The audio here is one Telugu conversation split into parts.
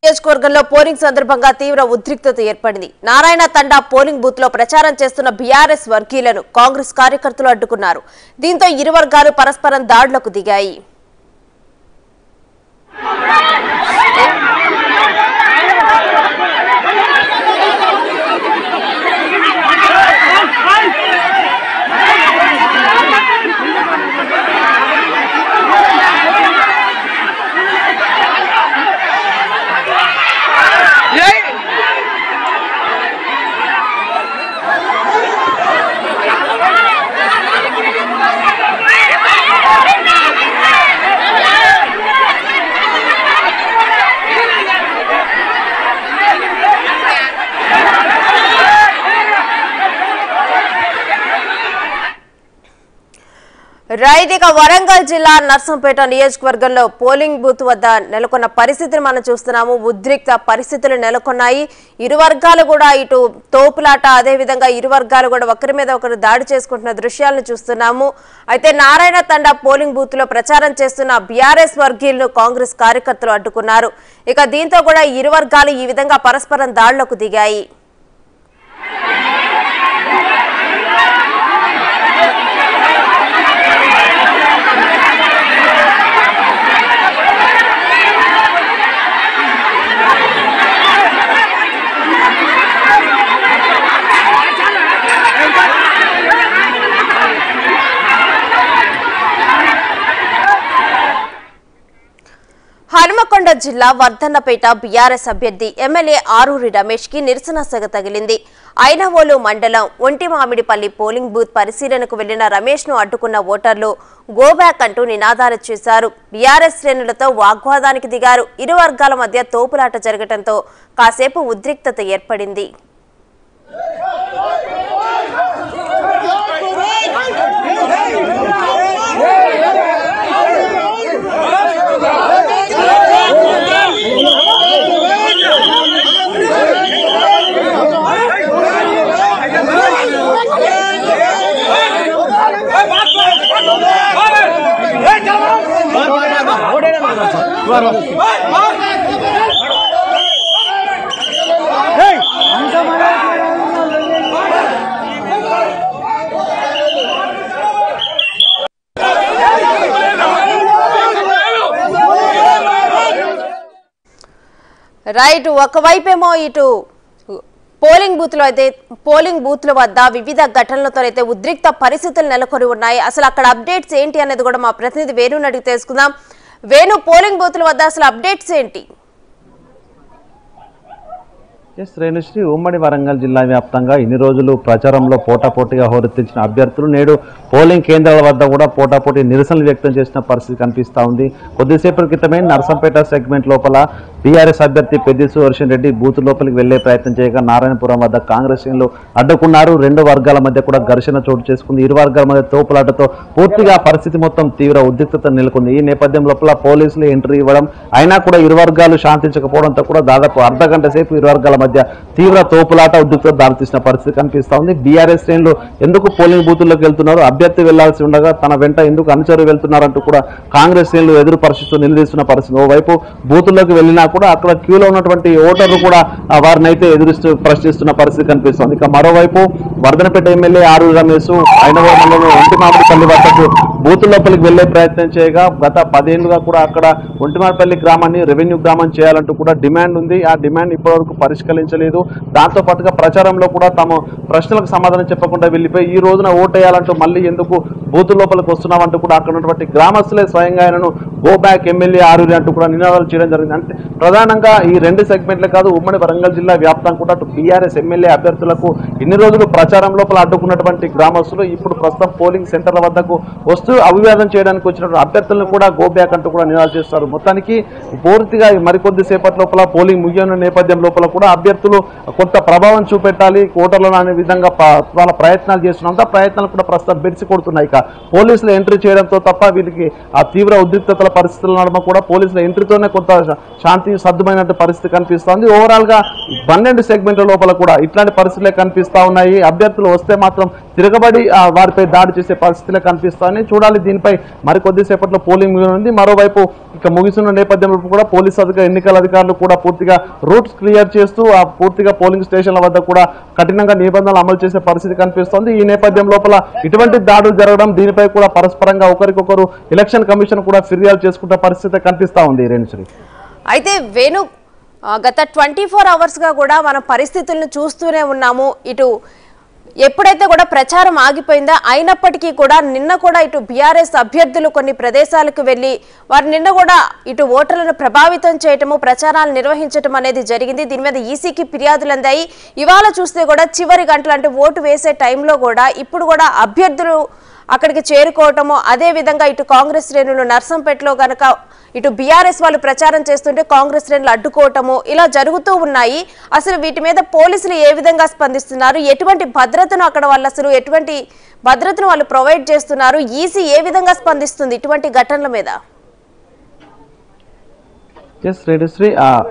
నియోజకవర్గంలో పోలింగ్ సందర్భంగా తీవ్ర ఉద్రిక్తత ఏర్పడింది. నారాయణ తండా పోలింగ్ బూత్ లో ప్రచారం చేస్తున్న బీఆర్ఎస్ వర్గీయులను కాంగ్రెస్ కార్యకర్తలు అడ్డుకున్నారు. దీంతో ఇరు వర్గాలు పరస్పరం దాడులకు దిగాయి. రైదిక వరంగల్ జిల్లా నర్సంపేట నియోజకవర్గంలో పోలింగ్ బూత్ వద్ద నెలకొన్న పరిస్థితిని మనం చూస్తున్నాము. ఉద్రిక్త పరిస్థితులు నెలకొన్నాయి. ఇరు వర్గాలు కూడా ఇటు తోపులాట, అదే విధంగా ఇరు వర్గాలు కూడా ఒకరి మీద ఒకరు దాడి చేసుకుంటున్న దృశ్యాలను చూస్తున్నాము. అయితే నారాయణ తండా పోలింగ్ బూత్ లో ప్రచారం చేస్తున్న బీఆర్ఎస్ వర్గీయులను కాంగ్రెస్ కార్యకర్తలు అడ్డుకున్నారు. ఇక దీంతో కూడా ఇరు వర్గాలు ఈ విధంగా పరస్పరం దాడులకు దిగాయి. హనుమకొండ జిల్లా వర్ధన్నపేట బీఆర్ఎస్ అభ్యర్థి ఎమ్మెల్యే ఆరూరి రమేష్ కి నిరసన సెగ తగిలింది. ఐనవోలు మండలం ఒంటిమామిడిపల్లి పోలింగ్ బూత్ పరిశీలనకు వెళ్లిన రమేష్ ను అడ్డుకున్న ఓటర్లు గోబ్యాక్ అంటూ నినాదాలు చేశారు. బీఆర్ఎస్ శ్రేణులతో వాగ్వాదానికి దిగారు. ఇరు వర్గాల మధ్య తోపులాట జరగడంతో కాసేపు ఉద్రిక్తత ఏర్పడింది. రైట్, ఒకవైపేమో ఇటు పోలింగ్ బూత్ లో వద్ద వివిధ ఘటనలతో అయితే ఉద్రిక్త పరిస్థితులు నెలకొని ఉన్నాయి. అసలు అక్కడ అప్డేట్స్ ఏంటి అనేది కూడా మా ప్రతినిధి వేణుని అడిగి తెలుసుకుందాం. వేణు, పోలింగ్ బూత్ ల వద్ద అసలు అప్డేట్స్ ఏంటి? శ్రేణుశ్రీ, ఉమ్మడి వరంగల్ జిల్లా వ్యాప్తంగా ఇన్ని రోజులు ప్రచారంలో పోటాపోటీగా హోరెత్తించిన అభ్యర్థులు నేడు పోలింగ్ కేంద్రాల వద్ద కూడా పోటాపోటీ నిరసనలు వ్యక్తం చేసిన పరిస్థితి కనిపిస్తూ ఉంది. కొద్దిసేపటి క్రితమే నర్సంపేట సెగ్మెంట్ లోపల బీఆర్ఎస్ అభ్యర్థి పెద్ది సుదర్శన్ రెడ్డి బూత్ లోపలికి వెళ్లే ప్రయత్నం చేయగా నారాయణపురం వద్ద కాంగ్రెస్ శ్రేణులు అడ్డుకున్నారు. రెండు వర్గాల మధ్య కూడా ఘర్షణ చోటు చేసుకుంది. ఇరు వర్గాల మధ్య తోపులాటతో పూర్తిగా పరిస్థితి మొత్తం తీవ్ర ఉద్రిక్తత నెలకొంది. ఈ నేపథ్యం లోపల పోలీసులు ఎంట్రీ ఇవ్వడం అయినా కూడా ఇరు వర్గాలు శాంతించకపోవడంతో కూడా దాదాపు అర్ధగంట సేపు ఇరు వర్గాల మధ్య తీవ్ర తోపులాట ఉద్రిక్తత దారితీసిన పరిస్థితి కనిపిస్తా ఉంది. బీఆర్ఎస్ శ్రేణులు ఎందుకు పోలింగ్ బూతుల్లోకి వెళ్తున్నారు, అభ్యర్థి వెళ్లాల్సి ఉండగా తన వెంట ఎందుకు అనుచరులు వెళ్తున్నారంటూ కూడా కాంగ్రెస్ శ్రేణులు ఎదురు పరిస్థితులు నిలదీస్తున్న పరిస్థితి. ఓవైపు బూతుల్లోకి వెళ్లినా కూడా అక్కడ క్యూలో ఉన్నటువంటి ఓటర్లు కూడా వారిని అయితే ప్రశ్నిస్తున్న పరిస్థితి కనిపిస్తోంది. ఇక మరోవైపు వర్ధనపేట ఎమ్మెల్యే ఆరూరి రమేష్ ఐనవోలు మండలం ఒంటిమామిడిపల్లి వద్దకు బూత్ లోపలికి వెళ్లే ప్రయత్నం చేయగా గత 10 ఏళ్లుగా కూడా అక్కడ ఒంటిమామిడిపల్లి గ్రామాన్ని రెవెన్యూ గ్రామం చేయాలంటూ కూడా డిమాండ్ ఉంది. ఆ డిమాండ్ ఇప్పటివరకు పరిష్కరించలేదు. దాంతో పాటుగా ప్రచారంలో కూడా తాము ప్రశ్నలకు సమాధానం చెప్పకుండా వెళ్లిపోయి ఈ రోజున ఓటేయాలంటూ మళ్ళీ ఎందుకు బూత్ లోపలికి వస్తున్నామంటూ కూడా అక్కడ ఉన్నటువంటి గ్రామస్తులే స్వయంగా ఆయనను గో బ్యాక్ ఎమ్మెల్యే ఆరూరి అంటూ కూడా నినాదాలు చేయడం జరిగింది. అంటే ప్రధానంగా ఈ రెండు సెగ్మెంట్లే కాదు, ఉమ్మడి వరంగల్ జిల్లా వ్యాప్తంగా కూడా బీఆర్ఎస్ ఎమ్మెల్యే అభ్యర్థులకు ఇన్ని రోజులు ప్రచారం లోపల అడ్డుకున్నటువంటి గ్రామస్తులు ఇప్పుడు ప్రస్తుతం పోలింగ్ సెంటర్ల వద్దకు వస్తూ అభివాదం చేయడానికి వచ్చినటువంటి అభ్యర్థులను కూడా గో బ్యాక్ అంటూ కూడా నినాదాలు చేస్తారు. మొత్తానికి పూర్తిగా మరికొద్ది సేపటి లోపల పోలింగ్ ముగియనున్న నేపథ్యం లోపల కూడా అభ్యర్థులు కొంత ప్రభావం చూపెట్టాలి ఓటర్లను అనే విధంగా వాళ్ళ ప్రయత్నాలు చేస్తున్నంత ప్రయత్నాలు కూడా ప్రస్తుతం బెడిసి కొడుతున్నాయి. ఇక పోలీసులు ఎంట్రీ చేయడంతో తప్ప వీరికి ఆ తీవ్ర ఉద్రిక్తతల పరిస్థితుల నడుమ కూడా పోలీసుల ఎంట్రీతోనే కొంత శాంతి సద్దుమైనట్టు పరిస్థితి కనిపిస్తోంది. ఓవరాల్ గా 12 సెగ్మెంట్ల లోపల కూడా ఇట్లాంటి పరిస్థితులే కనిపిస్తా ఉన్నాయి. అభ్యర్థులు వస్తే మాత్రం తిరగబడి వారిపై దాడి చేసే పరిస్థితులే కనిపిస్తాయని చూడాలి. దీనిపై మరికొద్దిసేపట్లో పోలింగ్ ఉంది. మరోవైపు ఇక ముగిసిన నేపథ్యంలో కూడా ఎన్నికల అధికారులు కూడా పూర్తిగా రూట్స్ క్లియర్ చేస్తూ ఆ పూర్తిగా పోలింగ్ స్టేషన్ల వద్ద కూడా కఠినంగా నిబంధనలు అమలు చేసే పరిస్థితి కనిపిస్తోంది. ఈ నేపథ్యం లోపల ఇటువంటి దాడులు జరగడం, దీనిపై కూడా పరస్పరంగా ఒకరికొకరు ఎలక్షన్ కమిషన్ కూడా ఫిర్యాదు చేసుకుంటే పరిస్థితి కనిపిస్తా ఉంది రేణుశ్రీ. అయితే వేణు, గత 24 అవర్స్గా కూడా మన పరిస్థితులను చూస్తూనే ఉన్నాము. ఇటు ఎప్పుడైతే కూడా ప్రచారం ఆగిపోయిందో అయినప్పటికీ కూడా నిన్న కూడా ఇటు బీఆర్ఎస్ అభ్యర్థులు కొన్ని ప్రదేశాలకు వెళ్లి వారు నిన్న కూడా ఇటు ఓటర్లను ప్రభావితం చేయటము, ప్రచారాలు నిర్వహించడం అనేది జరిగింది. దీని మీద ఈసీకి ఫిర్యాదులు అందాయి. ఇవాళ చూస్తే కూడా చివరి గంటలు అంటే ఓటు వేసే టైంలో కూడా ఇప్పుడు కూడా అభ్యర్థులు అక్కడికి చేరుకోవటము, అదే విధంగా ఇటు కాంగ్రెస్ శ్రేణులు నర్సంపేటలో గనక ఇటు బీఆర్ఎస్ వాళ్ళు ప్రచారం చేస్తుంటే కాంగ్రెస్ శ్రేణులు అడ్డుకోవటము ఇలా జరుగుతూ ఉన్నాయి. అసలు వీటి మీద పోలీసులు ఏ విధంగా స్పందిస్తున్నారు, ఎటువంటి భద్రతను అక్కడ వాళ్ళు అసలు ఎటువంటి భద్రతను వాళ్ళు ప్రొవైడ్ చేస్తున్నారు, ఈసీ ఏ విధంగా స్పందిస్తుంది ఇటువంటి ఘటనల మీద? ఎస్ రేణుశ్రీ,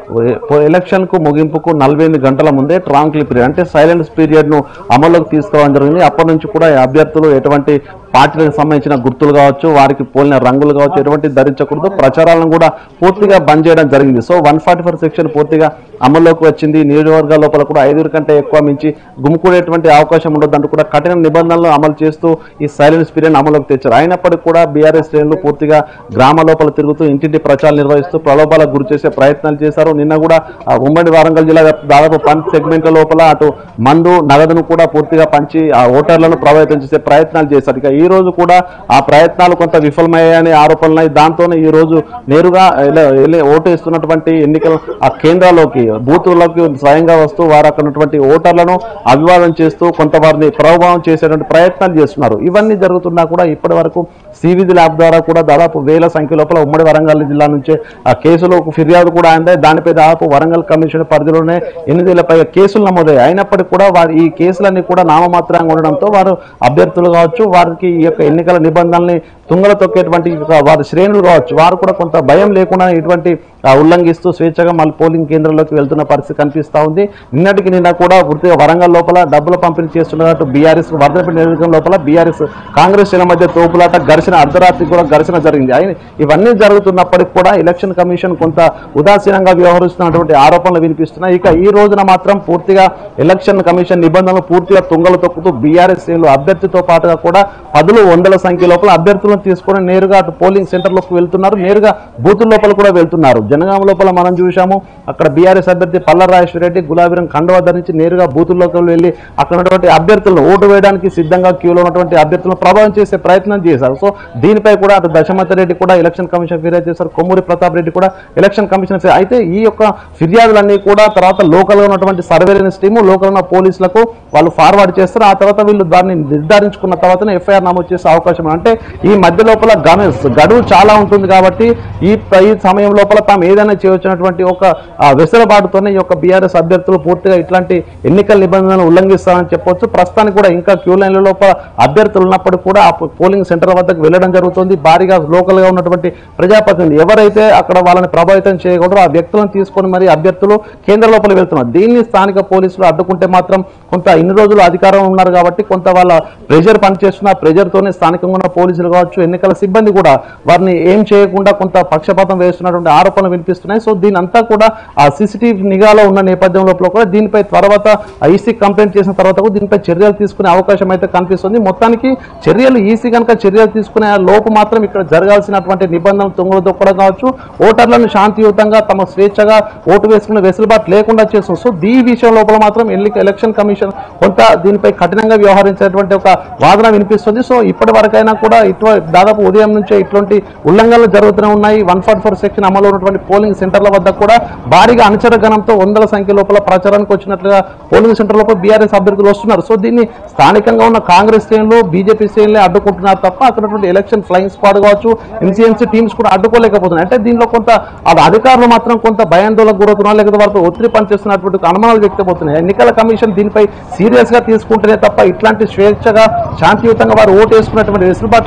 ఎలక్షన్ కు ముగింపుకు 48 గంటల ముందే ట్రాంక్లీ పీరియడ్ అంటే సైలెన్స్ పీరియడ్ ను అమల్లోకి తీసుకోవడం జరిగింది. అప్పటి నుంచి కూడా అభ్యర్థులు ఎటువంటి పార్టీలకు సంబంధించిన గుర్తులు కావచ్చు, వారికి పోలిన రంగులు కావచ్చు, ఎటువంటి ధరించకూడదు. ప్రచారాలను కూడా పూర్తిగా బంద్ చేయడం జరిగింది. సో 144 సెక్షన్ పూర్తిగా అమల్లోకి వచ్చింది. నియోజకవర్గాల లోపల కూడా 5 కంటే ఎక్కువ మించి గుమ్ముకునేటువంటి అవకాశం ఉండదంటూ కూడా కఠిన నిబంధనలు అమలు చేస్తూ ఈ సైలెన్స్ పీరియడ్ అమలులోకి తెచ్చారు. అయినప్పటికీ కూడా బీఆర్ఎస్ శ్రేణులు పూర్తిగా గ్రామ లోపల తిరుగుతూ ఇంటింటి ప్రచారాలు నిర్వహిస్తూ ప్రలోభాలకు గురి చేసే ప్రయత్నాలు చేశారు. నిన్న కూడా ఉమ్మడి వరంగల్ జిల్లా దాదాపు 10 సెగ్మెంట్ల లోపల అటు మందు నగదును కూడా పూర్తిగా పంచి ఆ ఓటర్లను ప్రభావితం చేసే ప్రయత్నాలు చేశారు. ఇక ఈ రోజు కూడా ఆ ప్రయత్నాలు కొంత విఫలమయ్యాయనే ఆరోపణలు. దాంతోనే ఈ రోజు నేరుగా ఓటు వేస్తున్నటువంటి ఎన్నికల ఆ కేంద్రాల్లోకి బూతుల్లోకి స్వయంగా వస్తూ వారు అక్కడ ఉన్నటువంటి ఓటర్లను అభివాదం చేస్తూ కొంత వారిని ప్రభావం చేసేటువంటి ప్రయత్నాలు చేస్తున్నారు. ఇవన్నీ జరుగుతున్నా కూడా ఇప్పటి వరకు సివిజి ల్యాబ్ ద్వారా కూడా దాదాపు వేల సంఖ్య లోపల ఉమ్మడి వరంగల్ జిల్లా నుంచే ఆ కేసులో ఫిర్యాదు కూడా అందాయి. దానిపై దాదాపు వరంగల్ కమిషన్ పరిధిలోనే 8,000 పైగా కేసులు నమోదయ్యాయి. అయినప్పటికీ కూడా వారి ఈ కేసులన్నీ కూడా నామమాత్రంగా ఉండడంతో వారు అభ్యర్థులు కావచ్చు, వారికి ఈ యొక్క ఎన్నికల నిబంధనల్ని తుంగల తొక్కేటువంటి వారి శ్రేణులు కావచ్చు, వారు కూడా కొంత భయం లేకుండా ఇటువంటి ఉల్లంఘిస్తూ స్వేచ్ఛగా మళ్ళీ పోలింగ్ కేంద్రంలోకి వెళ్తున్న పరిస్థితి కనిపిస్తూ ఉంది. నిన్న కూడా పూర్తిగా వరంగల్ లోపల డబ్బుల పంపిణీ చేస్తున్నట్టు బీఆర్ఎస్ వర్ధనపేట నియోజకవర్గం లోపల బీఆర్ఎస్ కాంగ్రెస్ మధ్య తోపులాట ఘర్షణ, అర్ధరాత్రి కూడా ఘర్షణ జరిగింది. ఇవన్నీ జరుగుతున్నప్పటికీ కూడా ఎలక్షన్ కమిషన్ కొంత ఉదాసీనంగా వ్యవహరిస్తున్నటువంటి ఆరోపణలు వినిపిస్తున్నాయి. ఇక ఈ రోజున మాత్రం పూర్తిగా ఎలక్షన్ కమిషన్ నిబంధనలు పూర్తిగా తుంగలు తొక్కుతూ బీఆర్ఎస్ శ్రేణులు అభ్యర్థితో పాటుగా కూడా 10,000 సంఖ్య లోపల అభ్యర్థులను తీసుకొని నేరుగా అటు పోలింగ్ సెంటర్లోకి వెళ్తున్నారు, నేరుగా బూతుల లోపల కూడా వెళ్తున్నారు. జనగామ లోపల మనం చూసాము, అక్కడ బీఆర్ఎస్ అభ్యర్థి పల్ల రాజేశ్వరరెడ్డి గులాబీ రంగు కండువా ధరించి నేరుగా బూతుల్లోకి వెళ్ళి అక్కడ ఉన్నటువంటి అభ్యర్థులను ఓటు వేయడానికి సిద్ధంగా క్యూలో ఉన్నటువంటి అభ్యర్థులను ప్రభావం చేసే ప్రయత్నం చేశారు. సో దీనిపై కూడా అటు దశమతి రెడ్డి కూడా ఎలక్షన్ కమిషన్ ఫిర్యాదు చేశారు, కొమ్మూరి ప్రతాప్ రెడ్డి కూడా ఎలక్షన్ కమిషన్. అయితే ఈ యొక్క ఫిర్యాదులన్నీ కూడా తర్వాత లోకల్ గా ఉన్నటువంటి సర్వేలెన్స్ టీము, లోకల్ ఉన్న పోలీసులకు వాళ్ళు ఫార్వర్డ్ చేస్తారు. ఆ తర్వాత వీళ్ళు దాన్ని నిర్ధారించుకున్న తర్వాతనే ఎఫ్ఐఆర్ నమోదు చేసే అవకాశం. అంటే ఈ మధ్య లోపల గడువు చాలా ఉంటుంది కాబట్టి ఈ సమయం లోపల తాము ఏదైనా చేయవచ్చినటువంటి ఒక వెసులుబాటుతోనే ఈ యొక్క బీఆర్ఎస్ అభ్యర్థులు పూర్తిగా ఇట్లాంటి ఎన్నికల నిబంధనలు ఉల్లంఘిస్తారని చెప్పొచ్చు. ప్రస్తుతానికి కూడా ఇంకా క్యూ లైన్ల లోపల అభ్యర్థులు ఉన్నప్పుడు కూడా ఆ పోలింగ్ సెంటర్ వద్దకు వెళ్లడం జరుగుతుంది. భారీగా లోకల్ గా ఉన్నటువంటి ప్రజాప్రతినిధులు ఎవరైతే అక్కడ వాళ్ళని ప్రభావితం చేయకూడదు ఆ వ్యక్తులను తీసుకొని మరి అభ్యర్థులు కేంద్ర లోపల వెళ్తున్నారు. దీన్ని స్థానిక పోలీసులు అడ్డుకుంటే మాత్రం కొంత ఇన్ని రోజులు అధికారం ఉన్నారు కాబట్టి కొంత వాళ్ళ ప్రెజర్ పనిచేస్తున్న ప్రెజర్ తోనే స్థానికంగా ఉన్న పోలీసులు కావచ్చు, ఎన్నికల సిబ్బంది కూడా వారిని ఏం చేయకుండా కొంత పక్షపాతం వేస్తున్నటువంటి ఆరోపణలు వినిపిస్తున్నాయి. సో దీని అంతా కూడా ఆ సీసీటీవీ నిఘాలో ఉన్న నేపథ్యం లోపల కూడా దీనిపై తర్వాత ఈసీ కంప్లైంట్ చేసిన తర్వాత దీనిపై చర్యలు తీసుకునే అవకాశం అయితే కనిపిస్తుంది. మొత్తానికి చర్యలు ఈసీ కనుక చర్యలు తీసుకునే లోపు మాత్రం ఇక్కడ జరగాల్సినటువంటి నిబంధనలు తుంగలు దొక్కడం కావచ్చు, ఓటర్లను శాంతియుతంగా తమ స్వేచ్ఛగా ఓటు వేసుకునే వెసులుబాటు లేకుండా చేస్తుంది. సో ఈ విషయం లోపల మాత్రం ఎలక్షన్ కమిషన్ కొంత దీనిపై కఠినంగా వ్యవహరించేటువంటి ఒక వాదన వినిపిస్తుంది. సో ఇప్పటి వరకైనా కూడా దాదాపు ఉదయం నుంచే ఇటువంటి ఉల్లంఘనలు జరుగుతూనే ఉన్నాయి. 144 సెక్షన్ అమలు ఉన్నటువంటి పోలింగ్ సెంటర్ల వద్ద కూడా భారీగా అనుచర గణంతో 100 సంఖ్య లోపల ప్రచారానికి వచ్చినట్లుగా పోలింగ్ సెంటర్ లోపల బీఆర్ఎస్ అభ్యర్థులు వస్తున్నారు. సో దీన్ని స్థానికంగా ఉన్న కాంగ్రెస్ శ్రేణులు బీజేపీ శ్రేణులే అడ్డుకుంటున్నారు తప్ప అక్కడ ఎలక్షన్ ఫ్లయింగ్ స్క్వాడ్ కావచ్చు, ఎన్సీఎంసీ టీమ్స్ కూడా అడ్డుకోలేకపోతున్నాయి. అంటే దీనిలో కొంత అధికారులు మాత్రం కొంత భయాందోళనకు గురవుతున్నారు, లేకపోతే వారితో ఒత్తిడి పనిచేస్తున్నటువంటి అనుమానాలు వ్యక్తమవుతున్నాయి. ఎన్నికల కమిషన్ దీనిపై సీరియస్ గా తీసుకుంటేనే తప్ప ఇట్లాంటి స్వేచ్ఛగా శాంతియుతంగా వారు ఓటు వేసుకున్నటువంటి వెసులుబాటు లేనటువంటి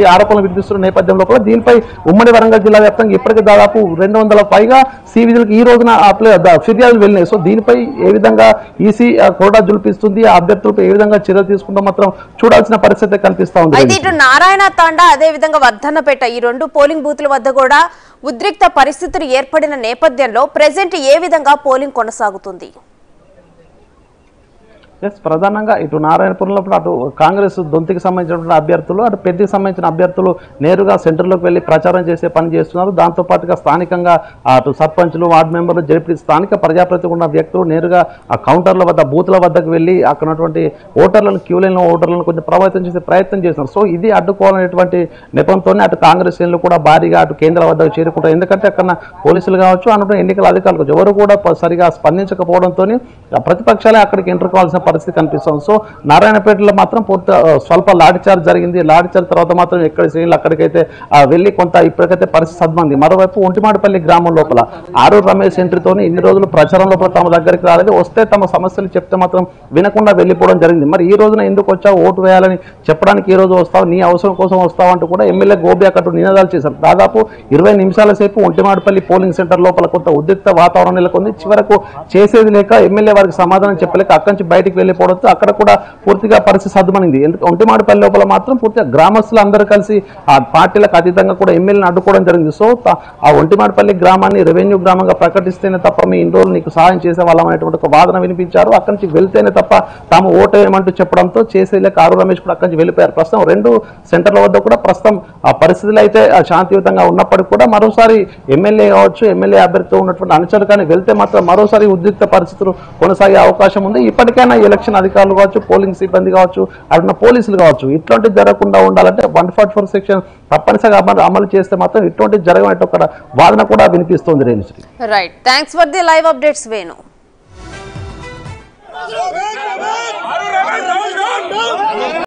వంటి ఆరోపణలు వినిపిస్తున్న నేపథ్యంలో కూడా దీనిపై ఉమ్మడి వరంగల్ జిల్లా వ్యాప్తంగా ఇప్పటికే దాదాపు 200 పైగా సివిజిలకు ఈ రోజున ఫిర్యాదులు వెళ్ళినాయి. సో దీనిపై ఏ విధంగా ఈసీ కోడా జులిపిస్తుంది, ఆ అభ్యర్థులపై ఏ విధంగా చర్యలు తీసుకుంటూ మాత్రం చూడాల్సిన పరిస్థితి కనిపిస్తా ఉంది. అయితే ఇటు నారాయణ తాండా అదే విధంగా వర్ధన్నపేట ఈ రెండు పోలింగ్ బూత్ల వద్ద కూడా ఉద్రిక్త పరిస్థితులు ఏర్పడిన నేపథ్యంలో ప్రెజెంట్ ఏ విధంగా పోలింగ్ కొనసాగుతుంది? ప్రధానంగా ఇటు నారాయణపురంలో అటు కాంగ్రెస్ దొంతికి సంబంధించినటువంటి అభ్యర్థులు, అటు పెద్దకి సంబంధించిన అభ్యర్థులు నేరుగా సెంటర్లోకి వెళ్ళి ప్రచారం చేసే పని చేస్తున్నారు. దాంతోపాటుగా స్థానికంగా అటు సర్పంచ్లు, వార్డు మెంబర్లు, జడ్పీ స్థానిక ప్రజాప్రతినిధులు ఉన్న వ్యక్తులు నేరుగా ఆ కౌంటర్ల వద్ద, బూత్ల వద్దకు వెళ్ళి అక్కడ ఉన్నటువంటి ఓటర్లను, క్యూ లైన్ ఓటర్లను కొంచెం ప్రభావితం చేసే ప్రయత్నం చేస్తున్నారు. సో ఇది అడ్డుకోవాలనేటువంటి నెపంతోనే అటు కాంగ్రెస్ శ్రేణులు కూడా భారీగా అటు కేంద్రాల వద్దకు చేరుకుంటారు. ఎందుకంటే అక్కడ పోలీసులు కావచ్చు, అన్నట్టు ఎన్నికల అధికారులు కావచ్చు, ఎవరు కూడా సరిగా స్పందించకపోవడంతో ప్రతిపక్షాలే అక్కడికి ఎంటర్ కావాల్సిన పరిస్థితి కనిపిస్తుంది. సో నారాయణపేటలో మాత్రం స్వల్ప లాఠీచార్జ్ జరిగింది. లాఠీచార్జ్ తర్వాత మాత్రం ఎక్కడి శ్రేణులు అక్కడికైతే వెళ్ళి కొంత ఇప్పటికైతే పరిస్థితి సద్మంది. మరోవైపు ఒంటిమాడిపల్లి గ్రామం లోపల ఆరూరు రమేష్ ఎంట్రీతో ఇన్ని రోజులు ప్రచారం లోపల తమ దగ్గరికి రాలేదు, వస్తే తమ సమస్యలు చెప్తే మాత్రం వినకుండా వెళ్ళిపోవడం జరిగింది. మరి ఈ రోజున ఎందుకు వచ్చావు, ఓటు వేయాలని చెప్పడానికి ఈ రోజు వస్తావు, నీ అవసరం కోసం వస్తావు అంటూ కూడా ఎమ్మెల్యే గోబి అక్కడ నినాదాలు చేశారు. దాదాపు 20 నిమిషాల సేపు ఒంటిమాడిపల్లి పోలింగ్ సెంటర్ లోపల కొంత ఉద్రిక్త వాతావరణం నెలకొంది. చివరకు చేసేది లేక ఎమ్మెల్యే వారికి సమాధానం చెప్పలేక అక్కడి నుంచి బయటికి వెళ్ళిపోవడంతో అక్కడ కూడా పూర్తిగా పరిస్థితి సద్దుమనింది. ఎందుకు ఒంటిమాడిపల్లి లోపల మాత్రం పూర్తిగా గ్రామస్తులు అందరూ కలిసి ఆ పార్టీలకు అతీతంగా కూడా ఎమ్మెల్యేని అడ్డుకోవడం జరిగింది. సో ఆ ఒంటిమాడిపల్లి గ్రామాన్ని రెవెన్యూ గ్రామంగా ప్రకటిస్తేనే తప్ప మీ ఇన్ని రోజులు నీకు సహాయం చేసే వాళ్ళం అనేటువంటి ఒక వాదన వినిపించారు. అక్కడి నుంచి వెళ్తేనే తప్ప తాము ఓటు వేయమంటూ చెప్పడంతో చేసేలేక ఆరు రమేష్ కూడా అక్కడి నుంచి వెళ్ళిపోయారు. ప్రస్తుతం 2 సెంటర్ల వద్ద కూడా ప్రస్తుతం ఆ పరిస్థితులు అయితే శాంతియుతంగా ఉన్నప్పటికీ కూడా మరోసారి ఎమ్మెల్యే కావచ్చు, ఎమ్మెల్యే అభ్యర్థితో ఉన్నటువంటి అనుచరులు కానీ వెళ్తే మాత్రం మరోసారి ఉద్రిక్త పరిస్థితులు కొనసాగే అవకాశం ఉంది. ఇప్పటికైనా ఎలక్షన్ అధికారులు కావచ్చు, పోలింగ్ సిబ్బంది కావచ్చు, అక్కడ పోలీసులు కావచ్చు, ఇట్లాంటివి జరగకుండా ఉండాలంటే 144 సెక్షన్ తప్పనిసరిగా అమలు చేస్తే మాత్రం ఇటువంటి జరగనట్టు ఒక వాదన కూడా వినిపిస్తుంది. Renusri, right, thanks for the live updates Venu.